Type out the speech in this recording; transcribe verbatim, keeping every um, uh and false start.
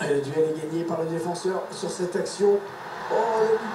Le duel est gagné par le défenseur sur cette action. Oh, le but